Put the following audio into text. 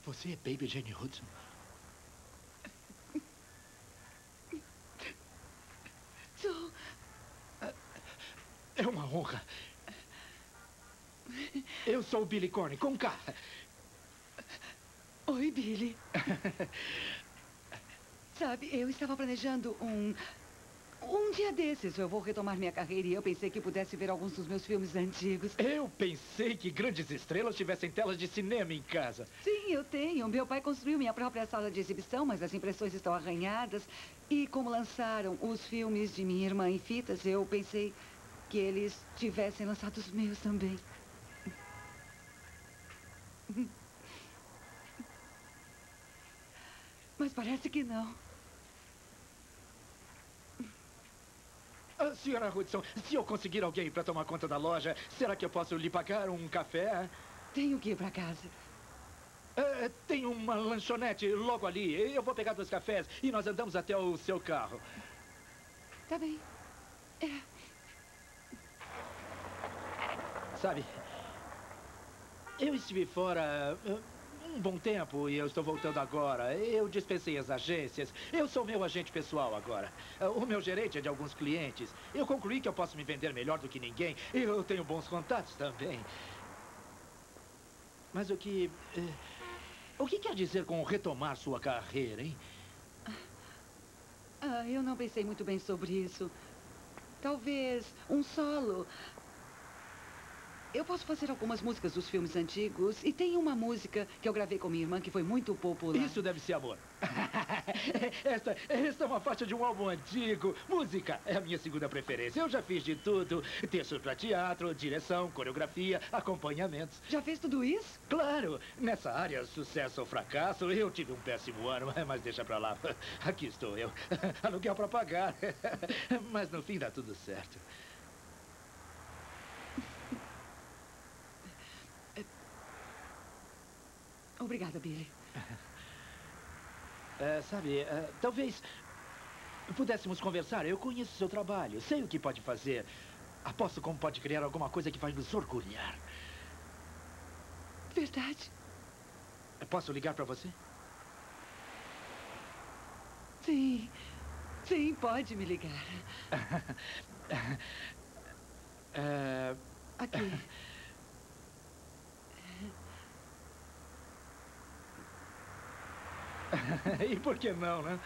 Você é Baby Jane Hudson? Sou. É uma honra. Eu sou o Billy Cornyn, com K. Oi, Billy. Sabe, eu estava planejando um dia desses eu vou retomar minha carreira e eu pensei que pudesse ver alguns dos meus filmes antigos. Eu pensei que grandes estrelas tivessem telas de cinema em casa. Sim, eu tenho. Meu pai construiu minha própria sala de exibição, mas as impressões estão arranhadas. E como lançaram os filmes de minha irmã em fitas, eu pensei que eles tivessem lançado os meus também. Mas parece que não. Senhora Hudson, se eu conseguir alguém para tomar conta da loja, será que eu posso lhe pagar um café? Tenho que ir para casa. Tem uma lanchonete logo ali. Eu vou pegar 2 cafés e nós andamos até o seu carro. Tá bem. Sabe, eu estive fora um bom tempo e eu estou voltando agora. Eu dispensei as agências. Eu sou meu agente pessoal agora. O meu gerente é de alguns clientes. Eu concluí que eu posso me vender melhor do que ninguém. Eu tenho bons contatos também. Mas o que quer dizer com retomar sua carreira, hein? Eu não pensei muito bem sobre isso. Talvez um solo. Eu posso fazer algumas músicas dos filmes antigos. E tem uma música que eu gravei com minha irmã que foi muito popular. Isso deve ser amor. Esta é uma faixa de um álbum antigo. Música é a minha segunda preferência. Eu já fiz de tudo. Textos para teatro, direção, coreografia, acompanhamentos. Já fez tudo isso? Claro. Nessa área, sucesso ou fracasso, eu tive um péssimo ano, mas deixa pra lá. Aqui estou eu. Aluguel para pagar. Mas no fim dá tudo certo. Obrigada, Billy. Sabe, talvez pudéssemos conversar. Eu conheço o seu trabalho, sei o que pode fazer. Aposto como pode criar alguma coisa que vai nos orgulhar. Verdade? Posso ligar para você? Sim. Sim, pode me ligar. Aqui. E por que não, né?